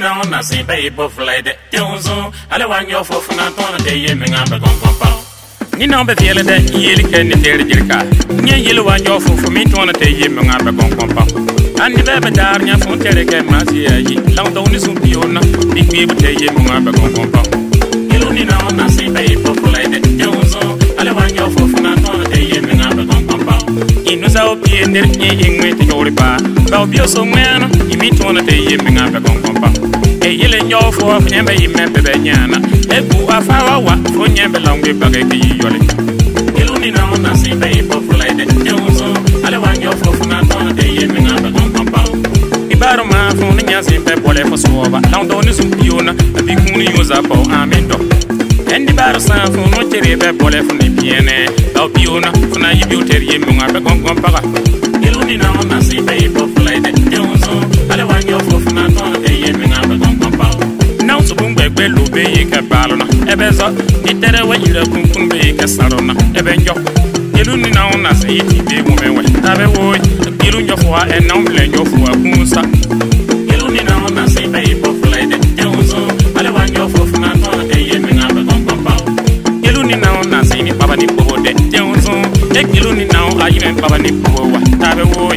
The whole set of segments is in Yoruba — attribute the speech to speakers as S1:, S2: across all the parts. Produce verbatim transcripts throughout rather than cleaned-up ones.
S1: na na se bay bo flede tionzo ale wan yo fo funa ton de yemi ngamba gon kompa ni na be fiele de yeli ken ni tere jirka ni yeli wan yo fo fo mi ton de yemi ngamba gon kompa andi be be dar nya fon tere ke masi yi law do ni sum piona bi bi be yemi ngamba gon kompa yelo ni na na se bay bo flede tionzo ale wan yo fo funa ton de yemi ngamba gon kompa inu sa o pie nder ni ingwe te yori ba ba bio so ngena imi ton de yemi ngamba gon kompa e yele nyo fo fo nyembe yime bebe nyana e bu afawa wa fo nyembe longwe bage ki yole yelo ni na na se bay bo flede tionzo ale wan yo fo funa ton de yemi ngamba gon kompa ibaro ma fo ni nya se be bole fo soba law do ni sum piona bi kuni yo za po amendo endi baro sa fo no tere be bole fo ni piene law piona fo na yibi oter yemi ngamba gon kompa yelo ni na na se bay bo flede tionzo ale wan yo fo funa ton de yemi ngamba gon kompa now so bumbe gbe lo be ka balona ebe zo ni tere wa ira kunkun be ka sarona ebe njo yelo ni na na se yiti be mo me we tabe wo yelo njo fo e na umle njo fo akunsa yelo ni na na se bay bo flede tionzo ale wan yo fo funa ton de yemi ngamba gon kompa yelo ni na na se ni baba ni bo de tionzo e yelo ni na ayi me baba ni bo wa tabe wo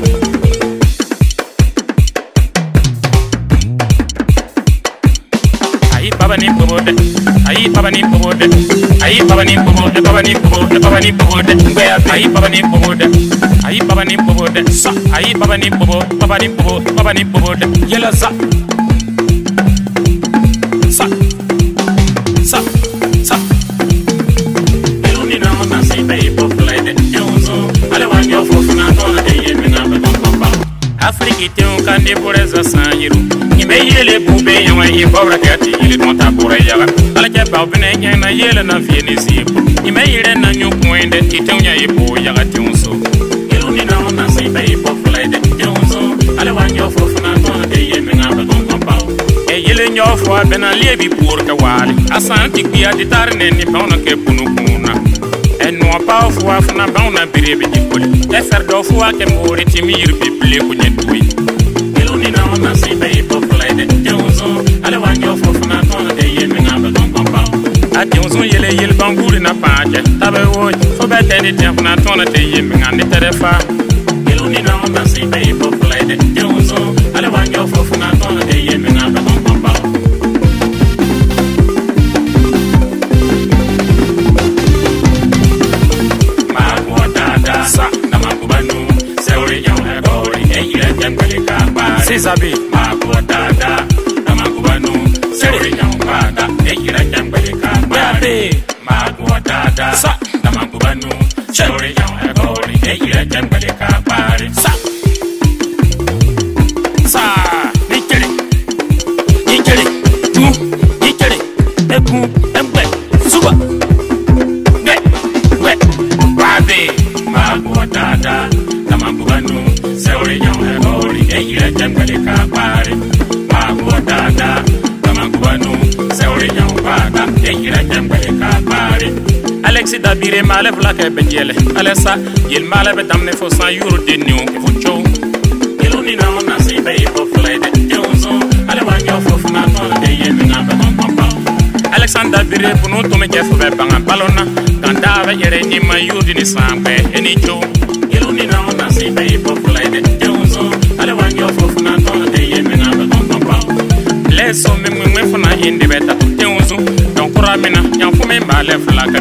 S1: baba ni bobode ayi baba ni bobode ayi baba ni bobode baba ni bobode baba ni bobode ayi baba ni bobode ayi baba ni bobode sa ayi baba ni bobode baba ni bobode baba ni bobode yela sa sa sa sa eluni na na sai bay populate yonzo ale wan yo fo na ton de yemi na ba kompa Afrique te un kandi poreza sanyiru yele bube yawa e bawra kati yele tonta bore yaga ala ke baw bene nyana yele na fieni sipo ime yele na nyukwende titenya e bo yaga tionso yelo ni na na sai bay populate tionso ala wanyo fo funa ton de yemi ngaba gon kompa e yele nyo fo bena lebi pour ka wale asanti bia de tarne ni bawna ke punu kuna e no pa fo funa bawna birebe dikoli e fer do fo ke mori timir bible ko nyetui yelo ni na na sai bay ale wanyo fo funa ton de yemi ngaba gon kompa ationzo yele yel banguri na paje tabe wo fo bete ni tem funa ton de yemi ngane terefa yelo ni na na si bay fo flede ationzo ale wanyo fo funa ton de yemi ngaba gon kompa ma ko dada sa na makubanu seuri yaw e gori e yele jambele ka ba sisabi ma ko dada dada sa namangubanu chori yang agori e ira jambale ka pare sa sa nikere nikere tu nikere eku embe suba ne we brave mago dada namangubanu chori yang agori e ira jambale ka pare mago dada namangubanu chori yang bada e ira jambale ka pare Alexi dabire male vlake bejele alesa yel male be damne fo san euro de new fo cho yelo ni na na si bay fo flede tionzo ale wanyo fo funa ton de yemi na ba kompa Alexander bire puno to me jefo be banga balona ganda ba yere ni ma yudi ni sambe eni cho yelo ni na na si bay fo flede tionzo ale wanyo fo funa ton de yemi na ba kompa leso me me funa inde beta tionzo donc ramena nyam fo me male flaka